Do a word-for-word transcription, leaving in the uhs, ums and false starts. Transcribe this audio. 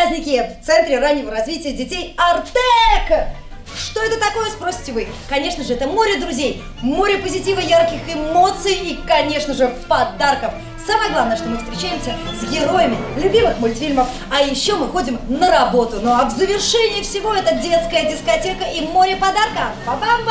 праздники в Центре раннего развития детей Артек. Что это такое, спросите вы? Конечно же, это море друзей, море позитива, ярких эмоций и, конечно же, подарков. Самое главное, что мы встречаемся с героями любимых мультфильмов, а еще мы ходим на работу. Ну а в завершении всего это детская дискотека и море подарка. Па-бам!